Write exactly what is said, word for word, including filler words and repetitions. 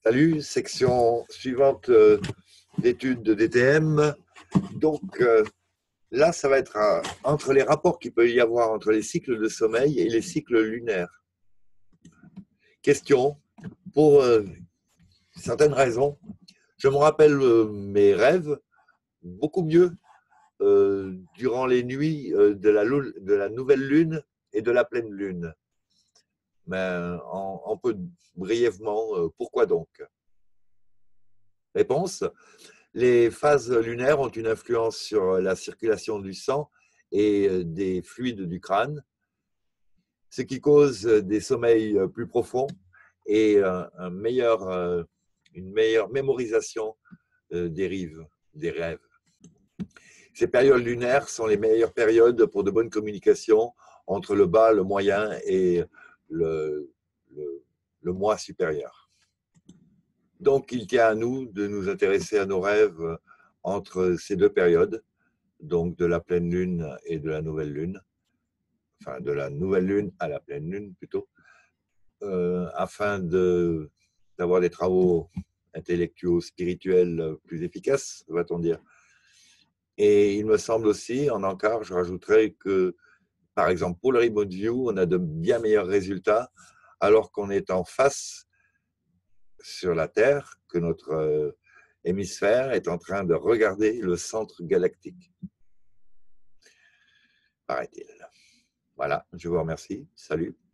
Salut, section suivante euh, d'études de D T M. Donc euh, là, ça va être euh, entre les rapports qu'il peut y avoir entre les cycles de sommeil et les cycles lunaires. Question, pour euh, certaines raisons, je me rappelle euh, mes rêves beaucoup mieux euh, durant les nuits euh, de, la, de la nouvelle lune et de la pleine lune. Mais en, en peu brièvement, euh, pourquoi donc? Réponse. Les phases lunaires ont une influence sur la circulation du sang et des fluides du crâne, ce qui cause des sommeils plus profonds et un meilleur, une meilleure mémorisation des rêves, des rêves. Ces périodes lunaires sont les meilleures périodes pour de bonnes communications entre le bas, le moyen et le, le, le moi supérieur. Donc, il tient à nous de nous intéresser à nos rêves entre ces deux périodes, donc de la pleine lune et de la nouvelle lune, enfin de la nouvelle lune à la pleine lune plutôt, euh, afin de, d'avoir des travaux intellectuels, spirituels plus efficaces, va-t-on dire. Et il me semble aussi, en encart, je rajouterais que, par exemple, pour le remote view, on a de bien meilleurs résultats alors qu'on est en face sur la Terre, que notre euh, hémisphère est en train de regarder le centre galactique. Paraît-il. Voilà, je vous remercie. Salut.